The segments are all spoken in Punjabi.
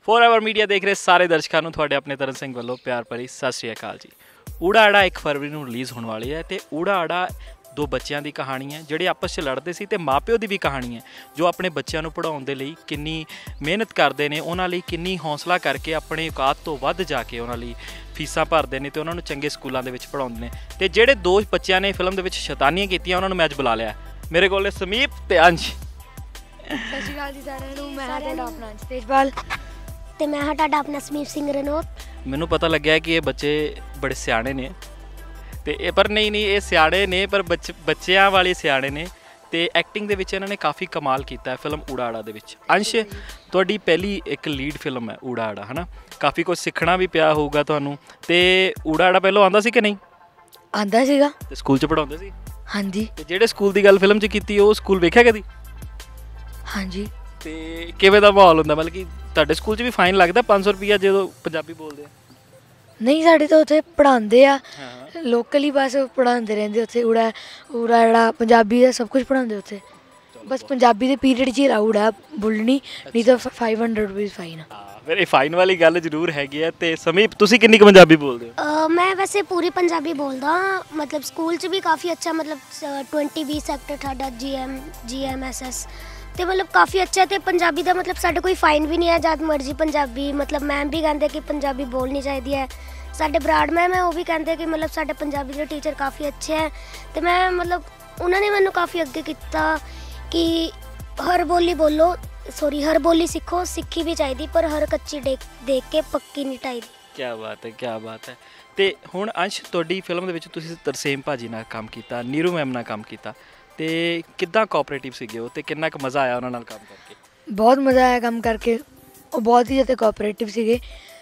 ਫੋਰਐਵਰ ਮੀਡੀਆ ਦੇਖ ਰਹੇ ਸਾਰੇ ਦਰਸ਼ਕਾਂ ਨੂੰ ਤੁਹਾਡੇ ਆਪਣੇ ਤਰਨ ਸਿੰਘ ਵੱਲੋਂ ਪਿਆਰ ਭਰੀ ਸਤਿ ਸ਼੍ਰੀ ਅਕਾਲ ਜੀ। ਊੜਾ ਆੜਾ 1 ਫਰਵਰੀ ਨੂੰ ਰਿਲੀਜ਼ ਹੋਣ ਵਾਲੀ ਹੈ ਤੇ ਊੜਾ ਆੜਾ ਦੋ ਬੱਚਿਆਂ ਦੀ ਕਹਾਣੀ ਹੈ ਜਿਹੜੇ ਆਪਸ 'ਚ ਲੜਦੇ ਸੀ ਤੇ ਮਾਪਿਓ ਦੀ ਵੀ ਕਹਾਣੀ ਹੈ ਜੋ ਆਪਣੇ ਬੱਚਿਆਂ ਨੂੰ ਪੜ੍ਹਾਉਣ ਦੇ ਲਈ ਕਿੰਨੀ ਮਿਹਨਤ ਕਰਦੇ ਨੇ, ਉਹਨਾਂ ਲਈ ਕਿੰਨੀ ਹੌਸਲਾ ਕਰਕੇ ਆਪਣੇ ਔਕਾਤ ਤੋਂ ਵੱਧ ਜਾ ਕੇ ਉਹਨਾਂ ਲਈ ਫੀਸਾਂ ਭਰਦੇ ਨੇ ਤੇ ਉਹਨਾਂ ਨੂੰ ਚੰਗੇ ਸਕੂਲਾਂ ਦੇ ਵਿੱਚ ਪੜ੍ਹਾਉਂਦੇ ਨੇ। ਤੇ ਜਿਹੜੇ ਦੋ ਬੱਚਿਆਂ ਨੇ ਫਿਲਮ ਦੇ ਵਿੱਚ ਸ਼ੈਤਾਨੀਆਂ ਕੀਤੀਆਂ ਉਹਨਾਂ ਨੂੰ ਮੈਂ ਅੱਜ ਬੁਲਾ ਲਿਆ। ਮੇਰੇ ਕੋਲ ਨੇ ਸਮੀਪ ਤੇ ਅੰਸ਼। ਸਤਿ ਸ਼੍ਰੀ ਅਕਾਲ ਜੀ ਸਾਰਿਆਂ ਨੂੰ। ਮੈਂ ਤੁਹਾਡਾ ਆਪਣਾ ਅੰਸ਼ ਤੇਜਪਾਲ ਤੇ ਮੈਂ ਹਾਂ ਤੁਹਾਡਾ ਆਪਣਾ ਸਮੀਪ ਸਿੰਘ ਰਣੌਤ। ਮੈਨੂੰ ਪਤਾ ਲੱਗਿਆ ਕਿ ਇਹ ਬੱਚੇ ਬੜੇ ਸਿਆਣੇ ਨੇ ਤੇ ਇਹ ਪਰ ਨਹੀਂ ਇਹ ਸਿਆਣੇ ਨੇ ਪਰ ਬੱਚਿਆਂ ਵਾਲੇ ਸਿਆਣੇ ਨੇ ਤੇ ਐਕਟਿੰਗ ਦੇ ਵਿੱਚ ਇਹਨਾਂ ਨੇ ਕਾਫੀ ਕਮਾਲ ਕੀਤਾ ਹੈ ਫਿਲਮ ਊੜਾ ਆੜਾ ਦੇ ਵਿੱਚ। ਅੰਸ਼, ਤੁਹਾਡੀ ਪਹਿਲੀ ਇੱਕ ਲੀਡ ਫਿਲਮ ਹੈ ਊੜਾ ਆੜਾ, ਹੈ ਨਾ? ਕਾਫੀ ਕੁਝ ਸਿੱਖਣਾ ਵੀ ਪਿਆ ਹੋਊਗਾ ਤੁਹਾਨੂੰ। ਤੇ ਊੜਾ ਆੜਾ ਪਹਿਲਾਂ ਆਉਂਦਾ ਸੀ ਕਿ ਨਹੀਂ? ਆਂਦਾ ਸੀਗਾ ਤੇ ਸਕੂਲ 'ਚ ਪੜ੍ਹਾਉਂਦੇ ਸੀ? ਹਾਂਜੀ। ਤੇ ਜਿਹੜੇ ਸਕੂਲ ਦੀ ਗੱਲ ਫਿਲਮ 'ਚ ਕੀਤੀ ਉਹ ਸਕੂਲ ਵੇਖਿਆ ਕਦੀ? ਹਾਂਜੀ। ਤੇ ਕਿਵੇਂ ਦਾ ਮਾਹੌਲ ਹੁੰਦਾ? ਮਤਲਬ ਕਿ ਤੁਹਾਡੇ ਸਕੂਲ 'ਚ ਵੀ ਫਾਈਨ ਲੱਗਦਾ 500 ਰੁਪਈਆ ਜਦੋਂ ਪੰਜਾਬੀ ਬੋਲਦੇ ਆ? ਨਹੀਂ, ਸਾਡੇ ਤਾਂ ਉੱਥੇ ਪੜ੍ਹਾਉਂਦੇ ਆ ਲੋਕਲੀ, ਬਸ ਪੜ੍ਹਾਉਂਦੇ ਰਹਿੰਦੇ ਉੱਥੇ। ਊੜਾ ਆੜਾ ਪੰਜਾਬੀ ਦਾ ਸਭ ਕੁਝ ਪੜ੍ਹਾਉਂਦੇ ਉੱਥੇ। ਬਸ ਪੰਜਾਬੀ ਦੇ ਪੀਰੀਅਡ 'ਚ ਹੀ ਊੜਾ ਬੋਲਣੀ, ਨਹੀਂ ਤਾਂ 500 ਰੁਪਏ ਫਾਈਨ ਆ। ਫਿਰ ਇਹ ਫਾਈਨ ਵਾਲੀ ਗੱਲ ਜ਼ਰੂਰ ਹੈਗੀ ਹੈ। ਤੇ ਸਮੀਪ, ਤੁਸੀਂ ਕਿੰਨੀ ਕੁ ਪੰਜਾਬੀ ਬੋਲਦੇ ਹੋ? ਮੈਂ ਵੈਸੇ ਪੂਰੀ ਪੰਜਾਬੀ ਬੋਲਦਾ, ਮਤਲਬ ਸਕੂਲ 'ਚ ਵੀ ਕਾਫੀ ਅੱਛਾ, ਮਤਲਬ 20B ਸੈਕਟਰ ਸਾਡਾ GMSS ਤੇ ਮਤਲਬ ਕਾਫੀ ਅੱਛਾ। ਤੇ ਪੰਜਾਬੀ ਦਾ ਮਤਲਬ ਸਾਡੇ ਕੋਈ ਫਾਈਨ ਵੀ ਨਹੀਂ ਹੈ, ਜਦ ਮਰਜ਼ੀ ਪੰਜਾਬੀ, ਮਤਲਬ ਮੈਮ ਵੀ ਕਹਿੰਦੇ ਕਿ ਪੰਜਾਬੀ ਬੋਲਣੀ ਚਾਹੀਦੀ ਹੈ। ਸਾਡੇ ਬਰਾੜ ਮੈਮ ਹੈ, ਉਹ ਵੀ ਕਹਿੰਦੇ ਕਿ ਮਤਲਬ ਸਾਡੇ ਪੰਜਾਬੀ ਦੇ ਟੀਚਰ ਕਾਫੀ ਅੱਛੇ ਹੈ। ਤੇ ਮੈਂ ਮਤਲਬ ਉਹਨਾਂ ਨੇ ਮੈਨੂੰ ਕਾਫੀ ਅੱਗੇ ਕੀਤਾ ਕਿ ਹਰ ਬੋਲੀ ਸਿੱਖੋ, ਸਿੱਖੀ ਵੀ ਚਾਹੀਦੀ, ਪਰ ਹਰ ਕੱਚੀ ਦੇਖ ਕੇ ਪੱਕੀ ਨਹੀਂ ਢਾਈਦੀ। ਕੀ ਬਾਤ ਹੈ, ਕੀ ਬਾਤ ਹੈ। ਤੇ ਹੁਣ ਅੰਸ਼, ਤੁਹਾਡੀ ਫਿਲਮ ਦੇ ਵਿੱਚ ਤੁਸੀਂ ਤਰਸੇਮ ਭਾਜੀ ਨਾਲ ਕੰਮ ਕੀਤਾ, ਨੀਰੂ ਮੈਮ ਨਾਲ ਕੰਮ ਕੀਤਾ, ਤੇ ਕਿੱਦਾਂ ਕੋਆਪਰੇਟਿਵ ਸੀਗੇ ਉਹ ਤੇ ਕਿੰਨਾ ਕੁ ਮਜ਼ਾ ਆਇਆ ਉਹਨਾਂ ਨਾਲ ਕੰਮ ਕਰਕੇ? ਬਹੁਤ ਮਜ਼ਾ ਆਇਆ ਕੰਮ ਕਰਕੇ, ਉਹ ਬਹੁਤ ਹੀ ਜ਼ਿਆਦਾ ਕੋਆਪਰੇਟਿਵ ਸੀਗੇ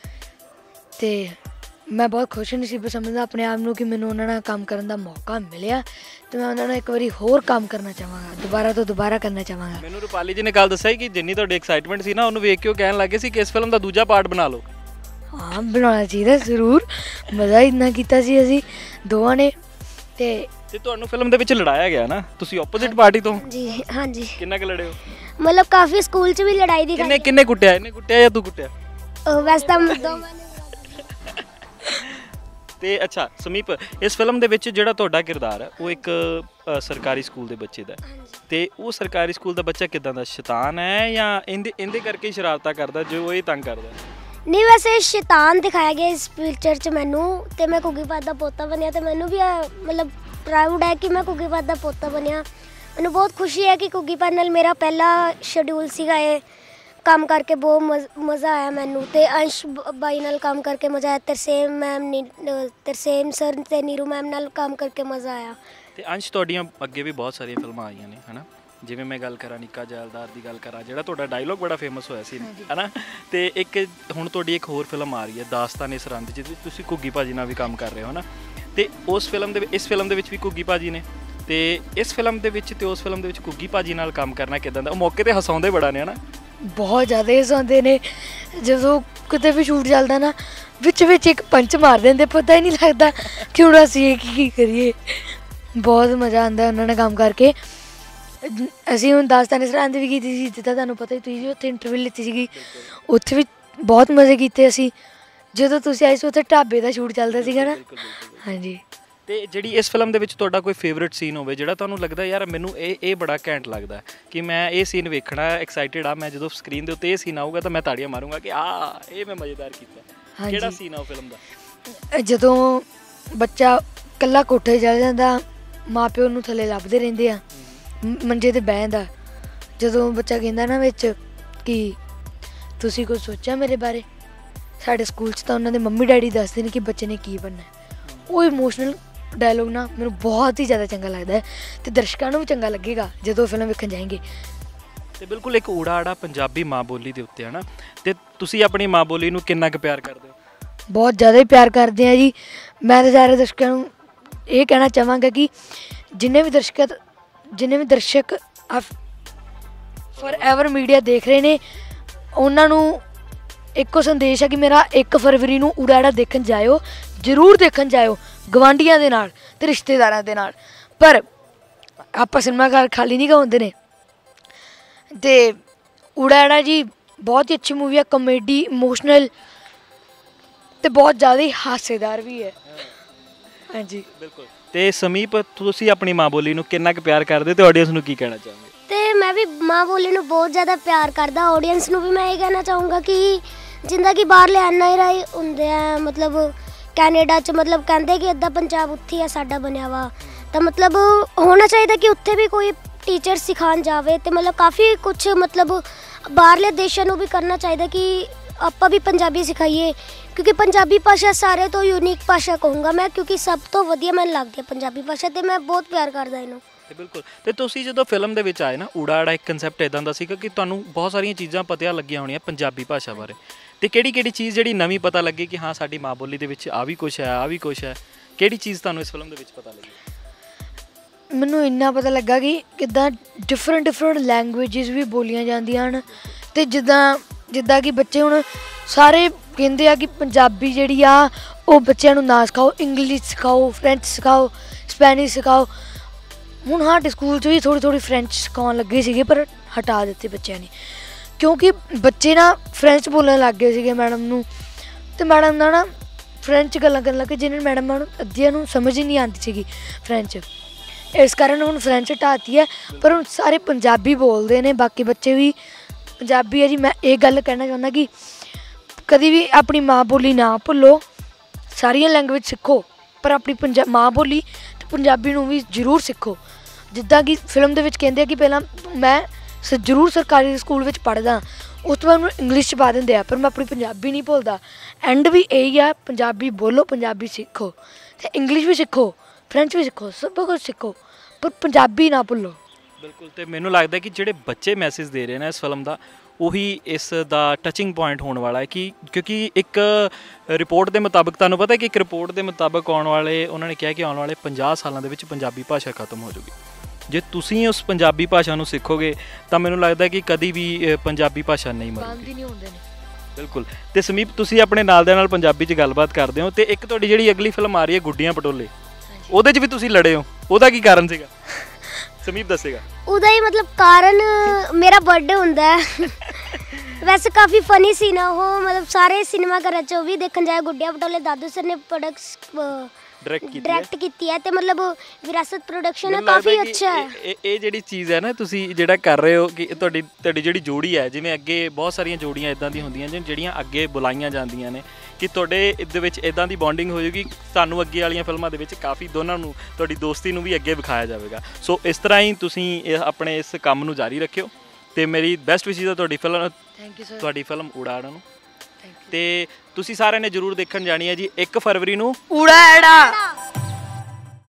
ਤੇ ਮੈਂ ਬਹੁਤ ਖੁਸ਼ ਨਸੀਬ ਸਮਝਦਾ ਆਪਣੇ ਆਪ ਨੂੰ ਕਿ ਮੈਨੂੰ ਉਹਨਾਂ ਨਾਲ ਕੰਮ ਕਰਨ ਦਾ ਮੌਕਾ ਮਿਲਿਆ ਤੇ ਮੈਂ ਉਹਨਾਂ ਨਾਲ ਇੱਕ ਵਾਰੀ ਹੋਰ ਕੰਮ ਕਰਨਾ ਚਾਹਾਂਗਾ, ਦੁਬਾਰਾ ਤੋਂ ਦੁਬਾਰਾ ਕਰਨਾ ਚਾਹਾਂਗਾ। ਮੈਨੂੰ ਰੂਪਾਲੀ ਜੀ ਨੇ ਗੱਲ ਦੱਸਿਆ ਕਿ ਜਿੰਨੀ ਤੁਹਾਡੀ ਐਕਸਾਈਟਮੈਂਟ ਸੀ ਨਾ, ਉਹਨੂੰ ਵੇਖ ਕੇ ਉਹ ਕਹਿਣ ਲੱਗੇ ਸੀ ਕਿ ਇਸ ਫਿਲਮ ਦਾ ਦੂਜਾ ਪਾਰਟ ਬਣਾ ਲਓ। ਹਾਂ, ਬਣਾਉਣਾ ਚਾਹੀਦਾ ਜ਼ਰੂਰ। ਮਜ਼ਾ ਇੰਨਾ ਕੀਤਾ ਸੀ ਅਸੀਂ ਦੋਵਾਂ ਨੇ। ਤੇ ਤੁਹਾਨੂੰ ਫਿਲਮ ਦੇ ਵਿੱਚ ਲੜਾਇਆ ਗਿਆ ਨਾ, ਤੁਸੀਂ ਆਪੋਜ਼ਿਟ ਪਾਰਟੀ ਤੋਂ? ਜੀ ਹਾਂਜੀ। ਕਿੰਨਾ ਕੁ ਲੜੇ ਹੋ? ਮਤਲਬ ਕਾਫੀ ਸਕੂਲ 'ਚ ਵੀ ਲੜਾਈ ਦੀ। ਕਿੰਨੇ ਕੁੱਟਿਆ? ਇਹਨੇ ਕੁੱਟਿਆ ਜਾਂ ਤੂੰ ਕੁੱਟਿਆ? ਵੈਸੇ ਤਾਂ ਦੋਵਾਂ ਨੇ। ਤੇ ਅੱਛਾ ਸਮੀਪ, ਇਸ ਫਿਲਮ ਦੇ ਵਿੱਚ ਜਿਹੜਾ ਤੁਹਾਡਾ ਕਿਰਦਾਰ ਹੈ ਉਹ ਇੱਕ ਸਰਕਾਰੀ ਸਕੂਲ ਦੇ ਬੱਚੇ ਦਾ, ਤੇ ਉਹ ਸਰਕਾਰੀ ਸਕੂਲ ਦਾ ਬੱਚਾ ਕਿੱਦਾਂ ਦਾ? ਸ਼ੈਤਾਨ ਹੈ ਜਾਂ ਇਹਦੇ ਕਰਕੇ ਸ਼ਰਾਰਤਾਂ ਕਰਦਾ ਜੋ ਇਹ ਤੰਗ ਕਰਦਾ? ਨਹੀਂ, ਵੈਸੇ ਸ਼ੈਤਾਨ ਦਿਖਾਇਆ ਗਿਆ ਇਸ ਪਿਕਚਰ 'ਚ ਮੈਨੂੰ, ਤੇ ਮੈਂ ਘੁੱਗੀ ਪਾਤ ਦਾ ਪੋਤਾ ਬਣਿਆ ਤੇ ਮੈਨੂੰ ਵੀ ਮਤਲਬ ਪ੍ਰਾਊਡ ਹੈ ਕਿ ਮੈਂ ਘੁੱਗੀ ਪਾਤ ਦਾ ਪੋਤਾ ਬਣਿਆ। ਮੈਨੂੰ ਬਹੁਤ ਖੁਸ਼ੀ ਹੈ ਕਿ ਘੁੱਗੀ ਪਾਤ ਨਾਲ ਮੇਰਾ ਪਹਿਲਾ ਸ਼ਡਿਊਲ ਸੀਗਾ, ਇਹ ਕੰਮ ਕਰਕੇ ਬਹੁਤ ਮਜ਼ਾ ਆਇਆ ਮੈਨੂੰ। ਤੇ ਅੰਸ਼ ਬਾਈ ਨਾਲ ਕੰਮ ਕਰਕੇ ਮਜ਼ਾ ਆਇਆ, ਤਰਸੇਮ ਸਰ ਤੇ ਨੀਰੂ ਮੈਮ ਨਾਲ ਕੰਮ ਕਰਕੇ ਮਜ਼ਾ ਆਇਆ। ਤੇ ਅੰਸ਼, ਤੁਹਾਡੀਆਂ ਅੱਗੇ ਵੀ ਬਹੁਤ ਸਾਰੀਆਂ ਫਿਲਮਾਂ ਆਈਆਂ ਨੇ, ਹੈ ਨਾ? ਜਿਵੇਂ ਮੈਂ ਗੱਲ ਕਰਾਂ ਨਿੱਕਾ ਜੈਲਦਾਰ ਦੀ ਗੱਲ ਕਰਾਂ, ਜਿਹੜਾ ਤੁਹਾਡਾ ਡਾਇਲੋਗ ਬੜਾ ਫੇਮਸ ਹੋਇਆ ਸੀ, ਹੈ ਨਾ? ਤੇ ਇੱਕ ਹੁਣ ਤੁਹਾਡੀ ਇੱਕ ਹੋਰ ਫਿਲਮ ਆ ਰਹੀ ਹੈ ਦਾਸਤਾਨ-ਏ ਸਰਹੰਦ, ਜਿਹਦੇ ਵਿੱਚ ਤੁਸੀਂ ਘੁੱਗੀ ਭਾਜੀ ਨਾਲ ਵੀ ਕੰਮ ਕਰ ਰਹੇ ਹੋ, ਹੈ ਨਾ? ਤੇ ਇਸ ਫਿਲਮ ਦੇ ਵਿੱਚ ਵੀ ਘੁੱਗੀ ਭਾਜੀ ਨੇ, ਤੇ ਇਸ ਫਿਲਮ ਦੇ ਵਿੱਚ ਤੇ ਉਸ ਫਿਲਮ ਦੇ ਵਿੱਚ ਘੁੱਗੀ ਭਾਜੀ ਨਾਲ ਕੰਮ ਕਰਨਾ ਕਿੱਦਾਂ ਦਾ? ਉਹ ਮੌਕੇ ਤੇ ਹਸਾਉਂਦੇ ਬੜਾ ਨੇ, ਹੈ ਨਾ? ਬਹੁਤ ਜ਼ਿਆਦਾ ਹਸਾਉਂਦੇ ਨੇ। ਜਦੋਂ ਕਿਤੇ ਵੀ ਸ਼ੂਟ ਚੱਲਦਾ ਨਾ, ਵਿੱਚ ਇੱਕ ਪੰਚ ਮਾਰ ਦਿੰਦੇ, ਪਤਾ ਹੀ ਨਹੀਂ ਲੱਗਦਾ ਕਿ ਹੁਣ ਅਸੀਂ ਕੀ ਕਰੀਏ। ਬਹੁਤ ਮਜ਼ਾ ਆਉਂਦਾ ਉਹਨਾਂ ਨਾਲ ਕੰਮ ਕਰਕੇ। ਅਸੀਂ ਹੁਣ ਦਾਸਤਾਨ-ਏ ਸਰਹੰਦ ਵੀ ਕੀਤੀ ਸੀ, ਜਿੱਦਾਂ ਤੁਹਾਨੂੰ ਪਤਾ ਹੀ, ਤੁਸੀਂ ਉੱਥੇ ਇੰਟਰਵਿਊ ਲਿੱਤੀ ਸੀਗੀ, ਉੱਥੇ ਵੀ ਬਹੁਤ ਮਜ਼ੇ ਕੀਤੇ ਅਸੀਂ। ਜਦੋਂ ਤੁਸੀਂ ਆਏ ਸੀ ਉੱਥੇ ਢਾਬੇ ਦਾ ਸ਼ੂਟ ਚੱਲਦਾ ਸੀਗਾ ਨਾ। ਹਾਂਜੀ। ਤੇ ਜਿਹੜੀ ਇਸ ਫਿਲਮ ਦੇ ਵਿੱਚ ਤੁਹਾਡਾ ਕੋਈ ਫੇਵਰੇਟ ਸੀਨ ਹੋਵੇ ਜਿਹੜਾ ਤੁਹਾਨੂੰ ਲੱਗਦਾ ਯਾਰ ਮੈਨੂੰ ਇਹ ਬੜਾ ਘੈਂਟ ਲੱਗਦਾ ਕਿ ਮੈਂ ਇਹ ਸੀਨ ਵੇਖਣਾ, ਐਕਸਾਈਟਿਡ ਆ ਮੈਂ, ਜਦੋਂ ਸਕਰੀਨ ਦੇ ਉੱਤੇ ਇਹ ਸੀਨ ਆਊਗਾ ਤਾਂ ਮੈਂ ਤਾੜੀਆਂ ਮਾਰੂੰਗਾ ਕਿ ਇਹ ਮੈਂ ਮਜ਼ੇਦਾਰ ਕੀਤਾ? ਕਿਹੜਾ ਸੀਨ ਆ ਉਹ ਫਿਲਮ ਦਾ? ਜਦੋਂ ਬੱਚਾ ਇਕੱਲਾ ਕੋਠੇ ਚੜ ਜਾਂਦਾ, ਮਾਂ ਪਿਓ ਨੂੰ ਥੱਲੇ ਲੱਭਦੇ ਰਹਿੰਦੇ ਆ, ਮੰਜੇ 'ਤੇ ਬਹਿੰਦਾ, ਜਦੋਂ ਬੱਚਾ ਕਹਿੰਦਾ ਨਾ ਵਿੱਚ ਕਿ ਤੁਸੀਂ ਕੁਝ ਸੋਚਿਆ ਮੇਰੇ ਬਾਰੇ? ਸਾਡੇ ਸਕੂਲ 'ਚ ਤਾਂ ਉਹਨਾਂ ਦੇ ਮੰਮੀ ਡੈਡੀ ਦੱਸਦੇ ਨੇ ਕਿ ਬੱਚੇ ਨੇ ਕੀ ਬਣਨਾ। ਉਹ ਇਮੋਸ਼ਨਲ ਡਾਇਲੋਗ ਨਾ ਮੈਨੂੰ ਬਹੁਤ ਹੀ ਜ਼ਿਆਦਾ ਚੰਗਾ ਲੱਗਦਾ ਹੈ ਤੇ ਦਰਸ਼ਕਾਂ ਨੂੰ ਵੀ ਚੰਗਾ ਲੱਗੇਗਾ ਜਦੋਂ ਫਿਲਮ ਵੇਖਣ ਜਾਏਂਗੇ। ਤੇ ਬਿਲਕੁਲ ਇੱਕ ਊੜਾ ਆੜਾ ਪੰਜਾਬੀ ਮਾਂ ਬੋਲੀ ਦੇ ਉੱਤੇ, ਹੈ ਨਾ? ਤੇ ਤੁਸੀਂ ਆਪਣੀ ਮਾਂ ਬੋਲੀ ਨੂੰ ਕਿੰਨਾ ਕੁ ਪਿਆਰ ਕਰਦੇ ਹੋ? ਬਹੁਤ ਜ਼ਿਆਦਾ ਹੀ ਪਿਆਰ ਕਰਦੇ ਹਾਂ ਜੀ। ਮੈਂ ਤਾਂ ਸਾਰੇ ਦਰਸ਼ਕਾਂ ਨੂੰ ਇਹ ਕਹਿਣਾ ਚਾਹਾਂਗਾ ਕਿ ਜਿੰਨੇ ਵੀ ਦਰਸ਼ਕ ਫੋਰਐਵਰ ਮੀਡੀਆ ਦੇਖ ਰਹੇ ਨੇ, ਉਹਨਾਂ ਨੂੰ ਇੱਕੋ ਸੰਦੇਸ਼ ਹੈ ਕਿ ਮੇਰਾ 1 ਫਰਵਰੀ ਨੂੰ ਊੜਾ ਆੜਾ ਦੇਖਣ ਜਾਇਓ, ਜ਼ਰੂਰ ਦੇਖਣ ਜਾਇਓ, ਗਵਾਂਢੀਆਂ ਦੇ ਨਾਲ ਅਤੇ ਰਿਸ਼ਤੇਦਾਰਾਂ ਦੇ ਨਾਲ। ਪਰ ਆਪਾਂ ਸਿਨੇਮਾ ਘਰ ਖਾਲੀ ਨਹੀਂ ਹੁੰਦੇ ਨੇ। ਅਤੇ ਊੜਾ ਆੜਾ ਜੀ ਬਹੁਤ ਹੀ ਅੱਛੀ ਮੂਵੀ ਹੈ, ਕॉमेडी, ਇਮੋਸ਼ਨਲ ਤੇ ਬਹੁਤ ਜ਼ਿਆਦਾ ਹੀ ਹਾਸੇਦਾਰ ਵੀ ਹੈ। ਹਾਂਜੀ ਬਿਲਕੁਲ। ਤੇ ਸਮੀਪ, ਤੁਸੀਂ ਆਪਣੀ ਮਾਂ ਬੋਲੀ ਨੂੰ ਕਿੰਨਾ ਕੁ ਪਿਆਰ ਕਰਦੇ ਤੇ ਆਡੀਅנס ਨੂੰ ਕੀ ਕਹਿਣਾ ਚਾਹੋਗੇ? ਤੇ ਮੈਂ ਵੀ ਮਾਂ ਬੋਲੀ ਨੂੰ ਬਹੁਤ ਜ਼ਿਆਦਾ ਪਿਆਰ ਕਰਦਾ। ਆਡੀਅנס ਨੂੰ ਵੀ ਮੈਂ ਇਹ ਕਹਿਣਾ ਚਾਹੂੰਗਾ ਕਿ ਜਿੱਦਾਂ ਕਿ ਬਾਹਰਲੇ NRI ਹੁੰਦੇ ਆ, ਮਤਲਬ ਕੈਨੇਡਾ 'ਚ, ਮਤਲਬ ਕਹਿੰਦੇ ਕਿ ਇੱਦਾਂ ਪੰਜਾਬ ਉੱਥੇ ਆ ਸਾਡਾ ਬਣਿਆ ਵਾ, ਤਾਂ ਮਤਲਬ ਹੋਣਾ ਚਾਹੀਦਾ ਕਿ ਉੱਥੇ ਵੀ ਕੋਈ ਟੀਚਰ ਸਿਖਾਉਣ ਜਾਵੇ। ਤੇ ਮਤਲਬ ਕਾਫੀ ਕੁਛ ਮਤਲਬ ਬਾਹਰਲੇ ਦੇਸ਼ਾਂ ਨੂੰ ਵੀ ਕਰਨਾ ਚਾਹੀਦਾ ਕਿ ਆਪਾਂ ਵੀ ਪੰਜਾਬੀ ਸਿਖਾਈਏ, ਕਿਉਂਕਿ ਪੰਜਾਬੀ ਭਾਸ਼ਾ ਸਾਰੇ ਤੋਂ ਯੂਨੀਕ ਭਾਸ਼ਾ ਕਹੂੰਗਾ ਮੈਂ, ਕਿਉਂਕਿ ਸਭ ਤੋਂ ਵਧੀਆ ਮੈਨੂੰ ਲੱਗਦੀ ਹੈ ਪੰਜਾਬੀ ਭਾਸ਼ਾ, ਤੇ ਮੈਂ ਬਹੁਤ ਪਿਆਰ ਕਰਦਾ ਇਹਨੂੰ। ਬਿਲਕੁਲ। ਤੇ ਤੁਸੀਂ ਜਦੋਂ ਫਿਲਮ ਦੇ ਵਿੱਚ ਆਏ ਨਾ, ਊੜਾ ਆੜਾ ਇੱਕ ਕਨਸੈਪਟ ਇਦਾਂ ਦਾ ਸੀਗਾ ਕਿ ਤੁਹਾਨੂੰ ਬਹੁਤ ਸਾਰੀਆਂ ਚੀਜ਼ਾਂ ਪਤਾ ਲੱਗੀਆਂ ਹੋਣੀਆਂ ਪੰਜਾਬੀ ਭਾਸ਼ਾ ਬਾਰੇ, ਤੇ ਕਿਹੜੀ ਚੀਜ਼ ਜਿਹੜੀ ਨਵੀਂ ਪਤਾ ਲੱਗੀ ਕਿ ਹਾਂ ਸਾਡੀ ਮਾਂ ਬੋਲੀ ਦੇ ਵਿੱਚ ਆ ਵੀ ਕੁਛ ਹੈ, ਆ ਵੀ ਕੁਛ ਹੈ, ਕਿਹੜੀ ਚੀਜ਼ ਤੁਹਾਨੂੰ ਇਸ ਫਿਲਮ ਦੇ ਵਿੱਚ ਪਤਾ ਲੱਗੀ? ਮੈਨੂੰ ਇੰਨਾ ਪਤਾ ਲੱਗਾ ਕਿ ਕਿੱਦਾਂ ਡਿਫਰੈਂਟ ਲੈਂਗੁਏਜਿਸ ਵੀ ਬੋਲੀਆਂ ਜਾਂਦੀਆਂ ਹਨ, ਤੇ ਜਿੱਦਾਂ ਕਿ ਬੱਚੇ ਹੁਣ ਸਾਰੇ ਕਹਿੰਦੇ ਆ ਕਿ ਪੰਜਾਬੀ ਜਿਹੜੀ ਆ ਉਹ ਬੱਚਿਆਂ ਨੂੰ ਨਾ ਸਿਖਾਓ, ਇੰਗਲਿਸ਼ ਸਿਖਾਓ, ਫਰੈਂਚ ਸਿਖਾਓ, ਸਪੈਨਿਸ਼ ਸਿਖਾਓ। ਹੁਣ ਸਾਡੇ ਸਕੂਲ 'ਚ ਵੀ ਥੋੜ੍ਹੀ ਫਰੈਂਚ ਸਿਖਾਉਣ ਲੱਗੇ ਸੀਗੇ, ਪਰ ਹਟਾ ਦਿੱਤੇ ਬੱਚਿਆਂ ਨੇ, ਕਿਉਂਕਿ ਬੱਚੇ ਨਾ ਫਰੈਂਚ ਬੋਲਣ ਲੱਗ ਗਏ ਸੀਗੇ ਮੈਡਮ ਨੂੰ, ਤੇ ਮੈਡਮ ਦਾ ਨਾ ਫਰੈਂਚ ਗੱਲਾਂ ਕਰਨ ਲੱਗੇ ਜਿਹਨਾਂ ਮੈਡਮਾਂ ਨੂੰ ਅੱਧਿਆਂ ਨੂੰ ਸਮਝ ਹੀ ਨਹੀਂ ਆਉਂਦੀ ਸੀਗੀ ਫਰੈਂਚ। ਇਸ ਕਾਰਨ ਹੁਣ ਫਰੈਂਚ ਹਟਾਤੀ ਹੈ, ਪਰ ਹੁਣ ਸਾਰੇ ਪੰਜਾਬੀ ਬੋਲਦੇ ਨੇ, ਬਾਕੀ ਬੱਚੇ ਵੀ ਪੰਜਾਬੀ ਹੈ ਜੀ। ਮੈਂ ਇਹ ਗੱਲ ਕਹਿਣਾ ਚਾਹੁੰਦਾ ਕਿ ਕਦੀ ਵੀ ਆਪਣੀ ਮਾਂ ਬੋਲੀ ਨਾ ਭੁੱਲੋ, ਸਾਰੀਆਂ ਲੈਂਗੁਏਜ ਸਿੱਖੋ, ਪਰ ਆਪਣੀ ਮਾਂ ਬੋਲੀ ਅਤੇ ਪੰਜਾਬੀ ਨੂੰ ਵੀ ਜ਼ਰੂਰ ਸਿੱਖੋ। ਜਿੱਦਾਂ ਕਿ ਫਿਲਮ ਦੇ ਵਿੱਚ ਕਹਿੰਦੇ ਆ ਕਿ ਪਹਿਲਾਂ ਮੈਂ ਜ਼ਰੂਰ ਸਰਕਾਰੀ ਸਕੂਲ ਵਿੱਚ ਪੜ੍ਹਦਾ, ਉਸ ਤੋਂ ਬਾਅਦ ਮੈਨੂੰ ਇੰਗਲਿਸ਼ 'ਚ ਪਾ ਦਿੰਦੇ ਆ, ਪਰ ਮੈਂ ਆਪਣੀ ਪੰਜਾਬੀ ਨਹੀਂ ਭੁੱਲਦਾ। ਐਂਡ ਵੀ ਇਹੀ ਆ, ਪੰਜਾਬੀ ਬੋਲੋ, ਪੰਜਾਬੀ ਸਿੱਖੋ, ਅਤੇ ਇੰਗਲਿਸ਼ ਵੀ ਸਿੱਖੋ, ਫਰੈਂਚ ਵੀ ਸਿੱਖੋ, ਸਭ ਕੁਝ ਸਿੱਖੋ, ਪਰ ਪੰਜਾਬੀ ਨਾ ਭੁੱਲੋ। ਬਿਲਕੁਲ। ਤੇ ਮੈਨੂੰ ਲੱਗਦਾ ਕਿ ਜਿਹੜੇ ਬੱਚੇ ਮੈਸੇਜ ਦੇ ਰਹੇ ਨੇ ਇਸ ਫਿਲਮ ਦਾ, ਉਹੀ ਇਸ ਦਾ ਟੱਚਿੰਗ ਪੁਆਇੰਟ ਹੋਣ ਵਾਲਾ ਹੈ ਕਿ ਕਿਉਂਕਿ ਇੱਕ ਰਿਪੋਰਟ ਦੇ ਮੁਤਾਬਕ, ਤੁਹਾਨੂੰ ਪਤਾ ਕਿ ਇੱਕ ਰਿਪੋਰਟ ਦੇ ਮੁਤਾਬਕ ਉਹਨਾਂ ਨੇ ਕਿਹਾ ਕਿ ਆਉਣ ਵਾਲੇ 50 ਸਾਲਾਂ ਦੇ ਵਿੱਚ ਪੰਜਾਬੀ ਭਾਸ਼ਾ ਖਤਮ ਹੋ ਜਾਊਗੀ। ਜੇ ਤੁਸੀਂ ਉਸ ਪੰਜਾਬੀ ਭਾਸ਼ਾ ਨੂੰ ਸਿੱਖੋਗੇ ਤਾਂ ਮੈਨੂੰ ਲੱਗਦਾ ਕਿ ਕਦੀ ਵੀ ਪੰਜਾਬੀ ਭਾਸ਼ਾ ਨਹੀਂ ਮਰੇਗੀ। ਬਿਲਕੁਲ। ਤੇ ਸਮੀਪ, ਤੁਸੀਂ ਆਪਣੇ ਨਾਲ ਦੇ ਨਾਲ ਪੰਜਾਬੀ 'ਚ ਗੱਲਬਾਤ ਕਰਦੇ ਹੋ, ਤੇ ਇੱਕ ਤੁਹਾਡੀ ਜਿਹੜੀ ਅਗਲੀ ਫਿਲਮ ਆ ਰਹੀ ਹੈ ਗੁੱਡੀਆਂ ਪਟੋਲੇ, ਉਹਦੇ 'ਚ ਵੀ ਤੁਸੀਂ ਲੜੇ ਹੋ, ਉਹਦਾ ਕੀ ਕਾਰਨ ਸੀਗਾ? ਸਮੀਪ ਦੱਸੇਗਾ। ਉਹਦਾ ਹੀ ਮਤਲਬ ਕਾਰਨ ਮੇਰਾ ਬਰਥਡੇ ਹੁੰਦਾ ਹੈ। ਵੈਸੇ ਕਾਫੀ ਫਨੀ ਸੀ ਨਾ ਉਹ, ਮਤਲਬ ਸਾਰੇ ਸਿਨੇਮਾ ਘਰਾਂ 'ਚ ਵੀ ਦੇਖਣ ਜਾਏ, ਗੁੱਡੀਆਂ ਪਟੋਲੇ ਦਾਦੂ ਸਰ ਨੇ ਡਾਇਰੈਕਟ ਕੀਤੀ ਹੈ, ਤੇ ਮਤਲਬ ਵਿਰਾਸਤ ਪ੍ਰੋਡਕਸ਼ਨ ਹੈ, ਕਾਫੀ ਅੱਛਾ ਹੈ। ਇਹ ਜਿਹੜੀ ਚੀਜ਼ ਹੈ ਨਾ ਤੁਸੀਂ ਜਿਹੜਾ ਕਰ ਰਹੇ ਹੋ ਕਿ ਤੁਹਾਡੀ ਜਿਹੜੀ ਜੋੜੀ ਹੈ, ਜਿਵੇਂ ਅੱਗੇ ਬਹੁਤ ਸਾਰੀਆਂ ਜੋੜੀਆਂ ਇਦਾਂ ਦੀਆਂ ਹੁੰਦੀਆਂ ਜਿਹੜੀਆਂ ਅੱਗੇ ਬੁਲਾਈਆਂ ਜਾਂਦੀਆਂ ਨੇ, ਕਿ ਤੁਹਾਡੇ ਇਹਦੇ ਵਿੱਚ ਇਦਾਂ ਦੀ ਬੌਂਡਿੰਗ ਹੋ ਜਾਊਗੀ, ਤੁਹਾਨੂੰ ਅੱਗੇ ਵਾਲੀਆਂ ਫਿਲਮਾਂ ਦੇ ਵਿੱਚ ਕਾਫੀ ਦੋਨਾਂ ਨੂੰ ਤੁਹਾਡੀ ਦੋਸਤੀ ਨੂੰ ਵੀ ਅੱਗੇ ਵਿਖਾਇਆ ਜਾਵੇਗਾ। ਸੋ ਇਸ ਤਰ੍ਹਾਂ ਹੀ ਤੁਸੀਂ ਆਪਣੇ ਇਸ ਕੰਮ ਨੂੰ ਜਾਰੀ ਰੱਖਿਓ, ਤੇ ਮੇਰੀ ਬੈਸਟ ਵਿਸ਼ੇਸ ਹੈ ਤੁਹਾਡੀ ਫਿਲਮ ਊੜਾ ਆੜਾ ਨੂੰ, ਤੇ ਤੁਸੀਂ ਸਾਰਿਆਂ ਨੇ ਜ਼ਰੂਰ ਦੇਖਣ ਜਾਣੀ ਹੈ ਜੀ 1 ਫਰਵਰੀ ਨੂੰ ਊੜਾ ਆੜਾ।